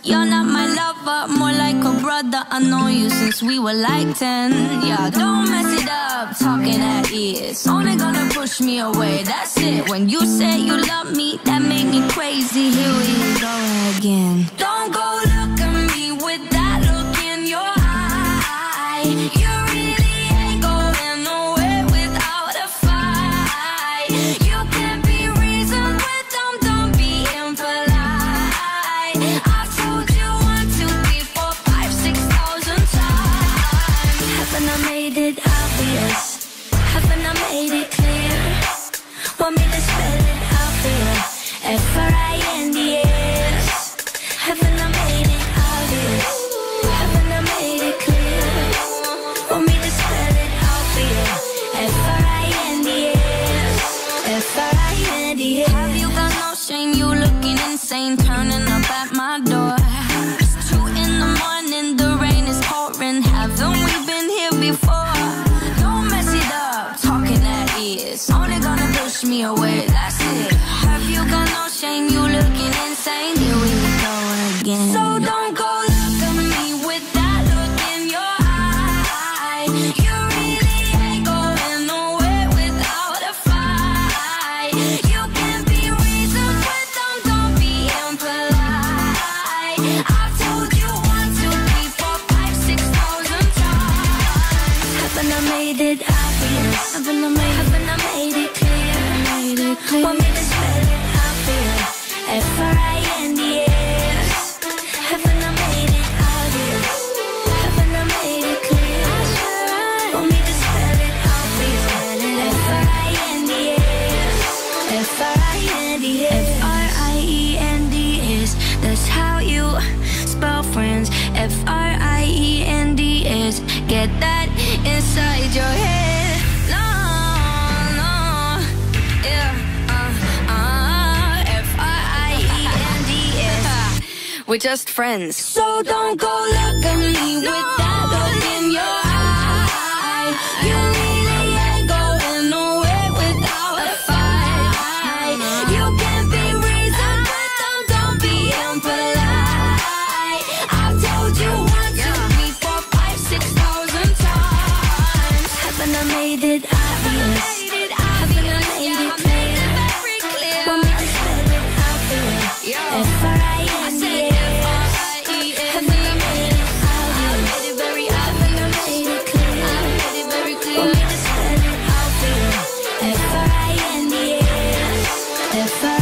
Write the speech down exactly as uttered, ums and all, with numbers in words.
You're not my lover, more like a brother. I know you since we were like ten. Yeah, don't mess it up, talking at ears. Only gonna push me away, that's it. When you say you love me, that made me crazy. Here we go again. Don't go look at me with that look in your eye. You really ain't going nowhere without a fight. You can't be reasoned with them, don't be impolite. I've told you one, two, three, four, five, six thousand times. Haven't I made it obvious? Haven't I made it clear? Want me to spell it out for you? F R I N D S. Haven't I made it obvious? Haven't I made it clear? Want me to spell it out for you? F R I N D S. F R I N D S. Have you got no shame? You looking insane, turning up at my door. It's two in the morning, the rain is pouring. Haven't we been here before? Don't mess it up, talking at ears. Only gonna push me away, that's it. Have you got no shame? You looking insane. Here we go again. So don't go look at me with that look in your eye. You really ain't going nowhere without a fight. You can't be reasoned with them, don't be impolite. I've told you one, two, three, four, five, six thousand times. Haven't I made it obvious? Haven't I made, haven't I made it clear? Made it clear. Want me to spell it out for you? F R I N D S. Haven't I made it obvious? Haven't I made it clear? Want me to spell it out for you? F R I N D S. F R I N D S. F R I E N D S. That's how you spell friends. F R I E N D S. Get that inside your head. No, no, yeah, uh, uh, F R I E N D S. We're just friends. So don't go look at me with that look in your eye. You really ain't going nowhere without a fight. You can't be reasoned with them, don't be impolite. I've told you one, two, three, four, five, six thousand times. Haven't I made it obvious? Haven't I made it clear? Want me to spell it out for you? F R I N D S. Haven't I made it obvious? Haven't I made it clear? Want me to spell it out for you? F R I N D S. F R I N D S.